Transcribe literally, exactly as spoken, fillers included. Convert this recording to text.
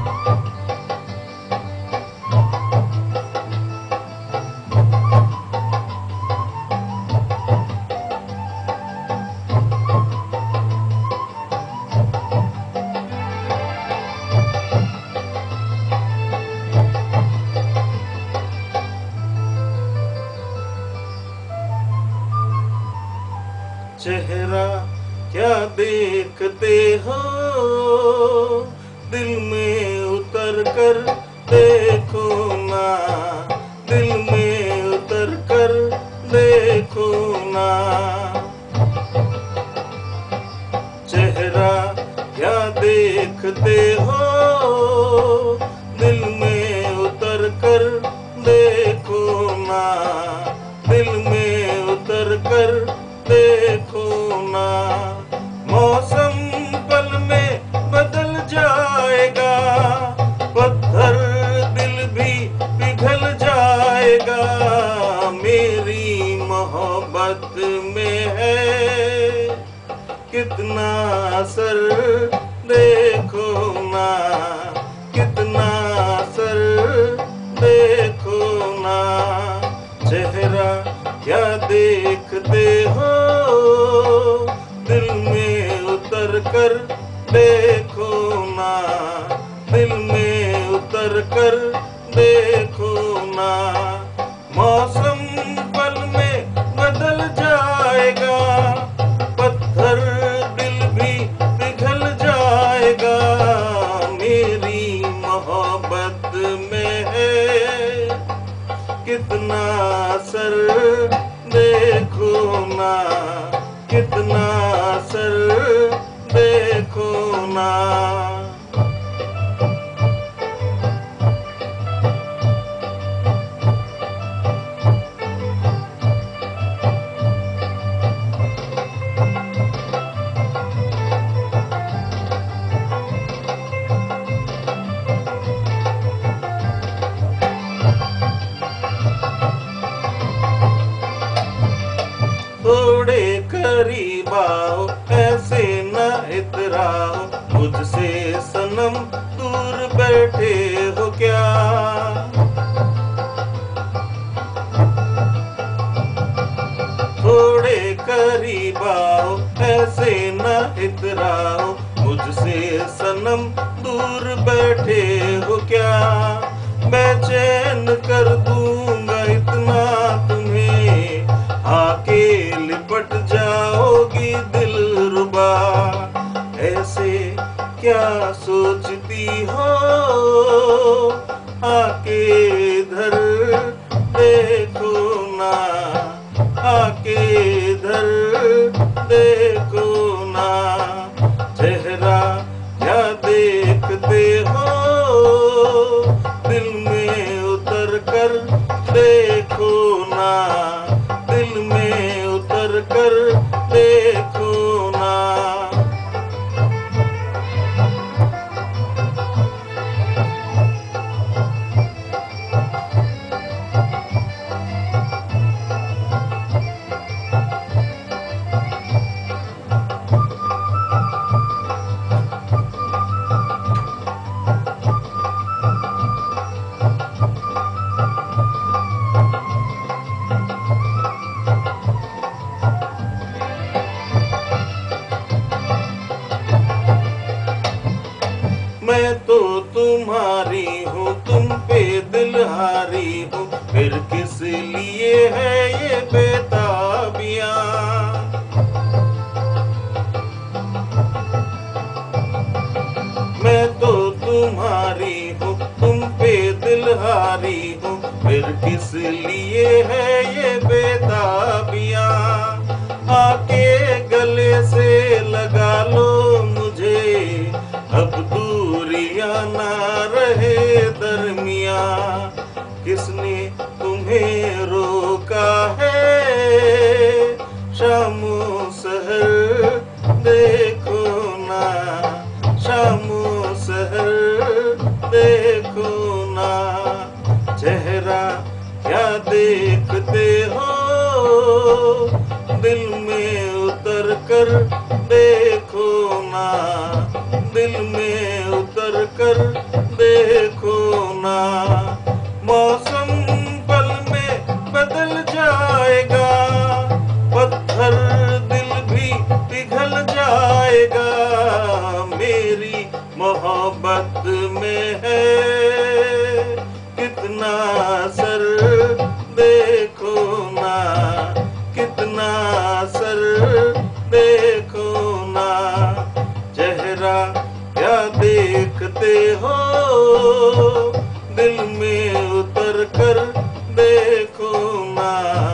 चेहरा क्या देखते हो, दिल में उतर कर देखो ना, दिल में उतर कर देखो ना। चेहरा क्या देखते हो, दिल में उतर कर देखो ना, दिल में उतर कर देखो ना। मौसम पल में बदल जाएगा, पत्थर दिल भी पिघल जाएगा। मेरी मोहब्बत में है कितना असर देखो ना, कितना असर देखो ना। चेहरा क्या देखते हो, दिल में उतर कर देखो ना, दिल में उतर कर देखो ना। मौसम पल में बदल जाएगा, पत्थर दिल भी पिघल जाएगा। मेरी मोहब्बत में है कितना असर देखो ना, कितना असर देखो ना। थोड़े करीब आओ, ऐसे न इतराओ, मुझसे सनम दूर बैठे हो क्या। थोड़े करीब आओ, ऐसे न इतराओ, मुझसे सनम दूर बैठे हो क्या। मैं चैन कर दूंगा इतना तुम्हें, आके लिपट जाओगी दिलरुबा। ऐसे क्या सोचती हो, आके इधर देखो ना, आके इधर देखो ना। चेहरा क्या देखते हो, दिल में उतर कर देखो ना, दिल में उतर कर देखो ना। मैं तो तुम्हारी हूँ, तुम पे दिल हारी हूँ, फिर किस लिए है ये बेताबियां। मैं तो तुम्हारी हूँ, तुम पे दिल हारी हूँ, फिर किस लिए है ये बेताबियां। आके गले से लगा लो मुझे, अब दूरियां ना रहे दरमिया। किसने तुम्हें रोका है, शामो सहर देखो ना, शामो सहर देखो ना। चेहरा क्या देखते हो, दिल में उतर कर देखो ना, दिल में उतर कर मोहब्बत में है कितना सर, देखो ना कितना सर, देखो ना चेहरा क्या देखते हो, दिल में उतर कर देखो ना।